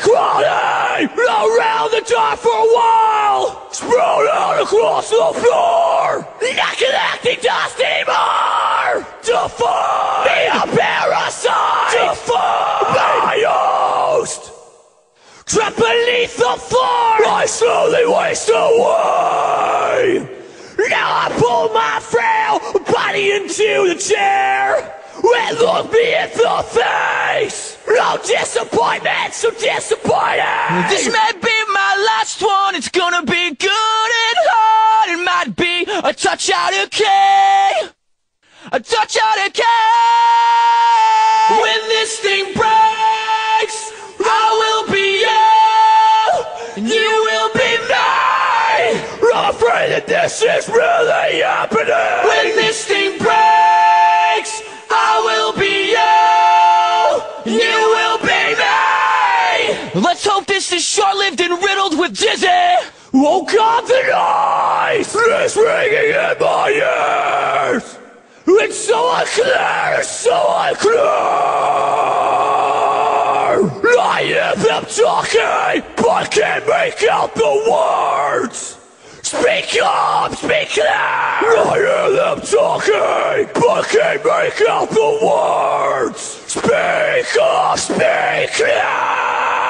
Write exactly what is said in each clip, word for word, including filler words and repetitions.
crawling around the door for a while, sprawled out across the floor, not collecting dust anymore. Define me a parasite, define my host. Trapped beneath the floor, I slowly waste away. Now I pull my frail body into the chair and look me in the face. No disappointment, so disappointing. This may be my last one. It's gonna be good and hard. It might be a touch out of K, a touch out of K. When this thing breaks, I will be you, and you will be me. I'm afraid that this is really happening. When this thing breaks, I will be you, you will be me. Let's hope this is short-lived and riddled with dizzy. Oh God, the noise is ringing in my ears. It's so unclear, it's so unclear. I hear them talking, but can't make out the words. Speak up, speak clear. I hear them talking, but can't make out the words. Speak up, speak clear.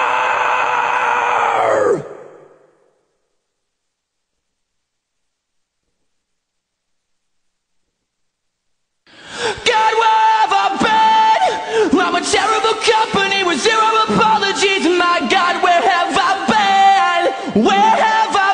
God, where have I been? I'm a terrible company with zero apologies. My God, where have I been? Where have I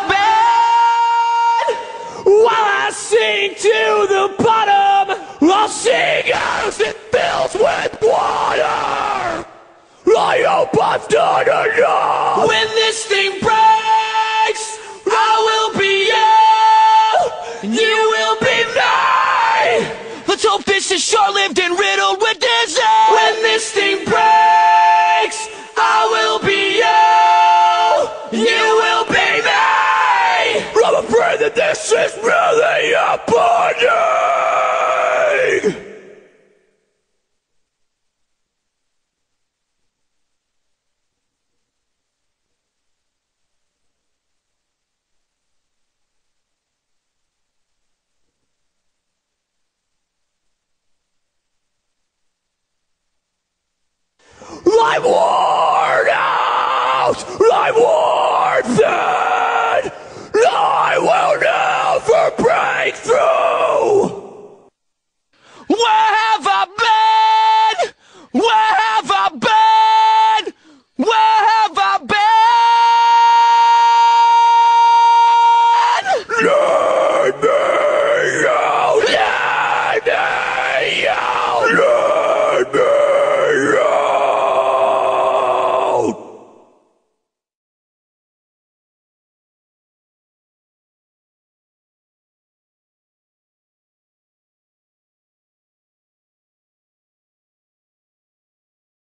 been? While I sink to the bottom, I'll sing as it fills with water. I hope I've done enough. When this thing breaks, I will be you, and you will be me. Let's hope this is short-lived and riddled with dizzy. When this thing breaks, I will be you, you will be me. I'm afraid that this is really happening.